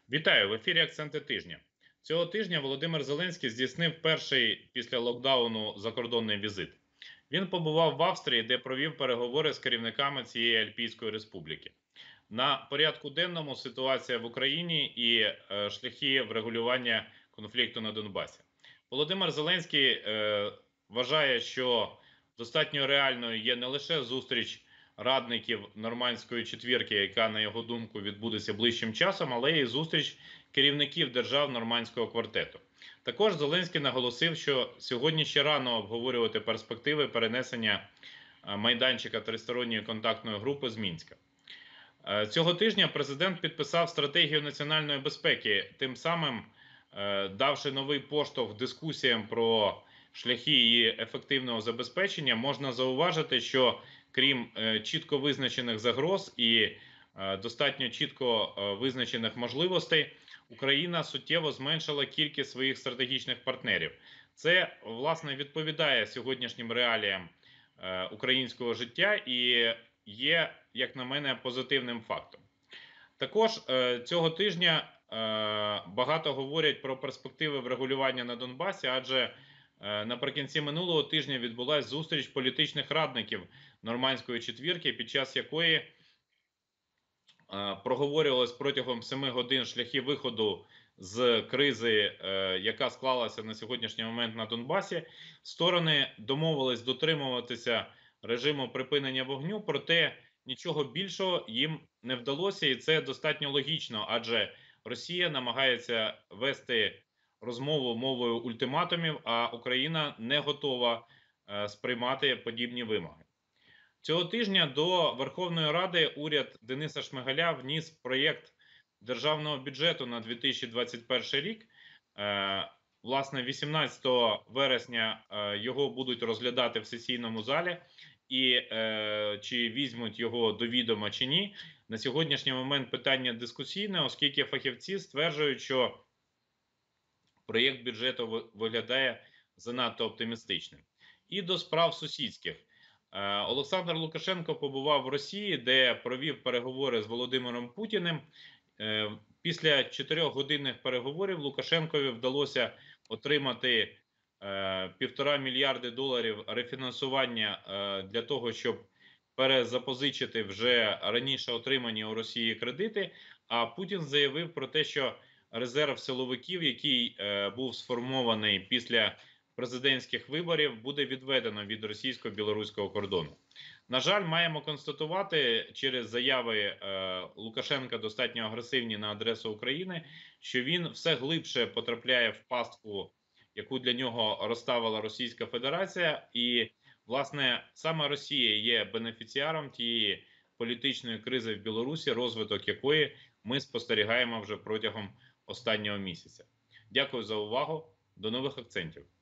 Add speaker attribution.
Speaker 1: Вітаю в ефірі «Акценти тижня». Цього тижня Володимир Зеленський здійснив перший після локдауну закордонний візит. Він побував в Австрії, де провів переговори з керівниками цієї Альпійської республіки. На порядку денному ситуація в Україні і шляхи врегулювання конфлікту на Донбасі. Володимир Зеленський вважає, що достатньо реальною є не лише зустріч радників нормандської четвірки, яка, на його думку, відбудеться ближчим часом, але й зустріч керівників держав нормандського квартету. Також Зеленський наголосив, що сьогодні ще рано обговорювати перспективи перенесення майданчика тристоронньої контактної групи з Мінська. Цього тижня президент підписав стратегію національної безпеки, тим самим давши новий поштовх дискусіям про шляхи її ефективного забезпечення. Можна зауважити, що крім чітко визначених загроз і достатньо чітко визначених можливостей, Україна суттєво зменшила кількість своїх стратегічних партнерів. Це, власне, відповідає сьогоднішнім реаліям українського життя і є, як на мене, позитивним фактом. Також цього тижня багато говорять про перспективи врегулювання на Донбасі, адже наприкінці минулого тижня відбулася зустріч політичних радників нормандської четвірки, під час якої проговорювалось протягом 7 годин шляхи виходу з кризи, яка склалася на сьогоднішній момент на Донбасі. Сторони домовились дотримуватися режиму припинення вогню, проте нічого більшого їм не вдалося, і це достатньо логічно, адже Росія намагається вести розмову мовою ультиматумів, а Україна не готова сприймати подібні вимоги. Цього тижня до Верховної Ради уряд Дениса Шмигаля вніс проєкт державного бюджету на 2021 рік. Власне, 18 вересня його будуть розглядати в сесійному залі, і чи візьмуть його до відома чи ні, на сьогоднішній момент питання дискусійне, оскільки фахівці стверджують, що проєкт бюджету виглядає занадто оптимістичним. І до справ сусідських. Олександр Лукашенко побував в Росії, де провів переговори з Володимиром Путіним. Після 4-годинних переговорів Лукашенкові вдалося отримати $1,5 мільярди рефінансування для того, щоб перезапозичити вже раніше отримані у Росії кредити. А Путін заявив про те, що резерв силовиків, який був сформований після президентських виборів, буде відведено від російсько-білоруського кордону. На жаль, маємо констатувати через заяви Лукашенка, достатньо агресивні на адресу України, що він все глибше потрапляє в пастку, яку для нього розставила Російська Федерація. І, власне, саме Росія є бенефіціаром тієї політичної кризи в Білорусі, розвиток якої ми спостерігаємо вже протягом останнього місяця. Дякую за увагу. До нових акцентів.